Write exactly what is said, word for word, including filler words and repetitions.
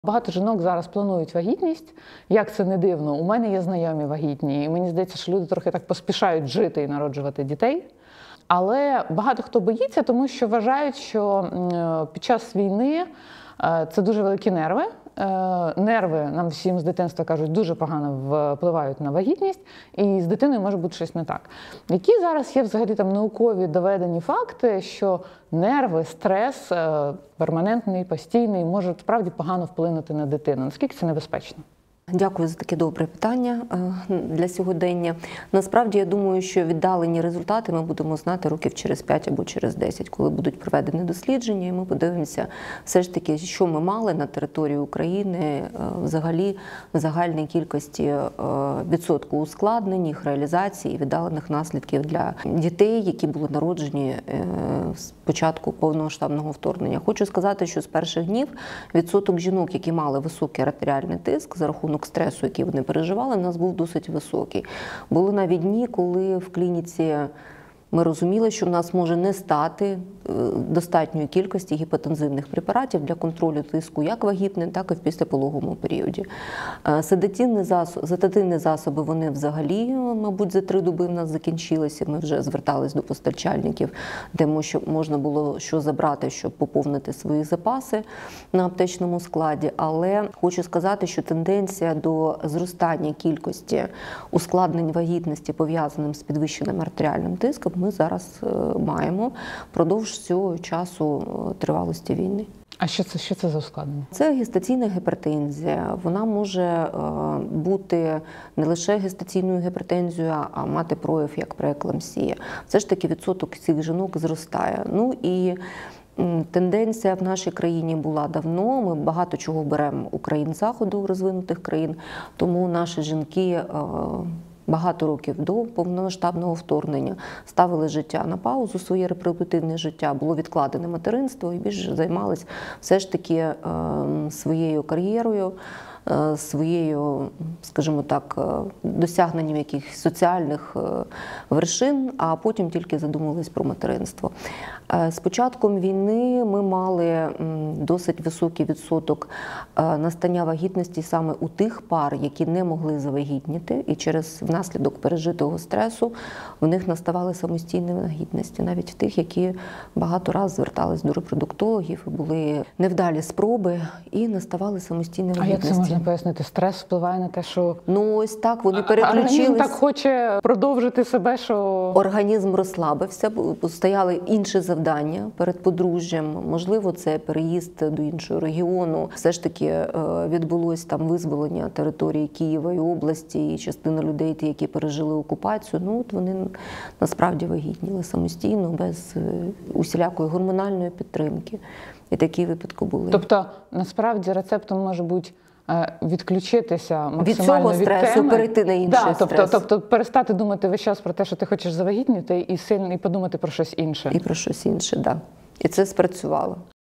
Багато жінок зараз планують вагітність. Як це не дивно, у мене є знайомі вагітні, і мені здається, що люди трохи так поспішають жити і народжувати дітей. Але багато хто боїться, тому що вважають, що під час війни це дуже великі нерви. Нерви, нам всім з дитинства кажуть, дуже погано впливають на вагітність, і з дитиною може бути щось не так. Які зараз є взагалі там наукові доведені факти, що нерви, стрес перманентний, постійний, можуть справді погано вплинути на дитину? Наскільки це небезпечно? Дякую за таке добре питання для сьогодення. Насправді, я думаю, що віддалені результати ми будемо знати років через п'ять або через десять, коли будуть проведені дослідження, і ми подивимося все ж таки, що ми мали на території України взагалі в загальній кількості відсотку ускладнень, їх реалізації, віддалених наслідків для дітей, які були народжені з початку повномасштабного вторгнення. Хочу сказати, що з перших днів відсоток жінок, які мали високий артеріальний тиск за рахунок стресу, який вони переживали, у нас був досить високий. Були навіть дні, коли в клініці ми розуміли, що в нас може не стати достатньої кількості гіпотензивних препаратів для контролю тиску як вагітним, так і в післяпологовому періоді. Седативні засоби, седативні засоби, вони взагалі, мабуть, за три доби в нас закінчилися. Ми вже звертались до постачальників, де можна було що забрати, щоб поповнити свої запаси на аптечному складі. Але хочу сказати, що тенденція до зростання кількості ускладнень вагітності, пов'язаним з підвищеним артеріальним тиском, ми зараз маємо впродовж цього часу тривалості війни. А що це, що це за ускладнення? Це гестаційна гіпертензія. Вона може бути не лише гестаційною гіпертензією, а мати прояв як преекламсія. Все ж таки відсоток цих жінок зростає. Ну і тенденція в нашій країні була давно. Ми багато чого беремо у країн Заходу, розвинутих країн, тому наші жінки багато років до повномасштабного вторгнення ставили життя на паузу, своє репродуктивне життя, було відкладене материнство і більше займались все ж таки е, своєю кар'єрою, е, своєю, скажімо так, досягненням якихось соціальних е, вершин, а потім тільки задумались про материнство. Е, з початком війни ми мали м, досить високий відсоток е, настання вагітності саме у тих пар, які не могли завагітніти, і через внаслідок пережитого стресу в них наставали самостійні вагітності, навіть в тих, які багато разів звертались до репродуктологів, були невдалі спроби і наставали самостійні вагітності. А як це можна пояснити? Стрес впливає на те, що... Ну ось так, вони переключились. Організм так хоче продовжити себе, що... Організм розслабився, стояли інші завдання перед подружжям. Можливо, це переїзд до іншого регіону. Все ж таки відбулось там визволення території Києва і області, і частина людей, ті, які пережили окупацію, ну от вони насправді вагітніли самостійно, без усілякої гормональної підтримки. І такі випадки були. Тобто, насправді, рецептом може бути відключитися максимально від цього стресу, теми. Перейти на інший да, стрес. Тобто, тобто перестати думати весь час про те, що ти хочеш завагітніти, і сильно і подумати про щось інше. І про щось інше, так. Да. І це спрацювало.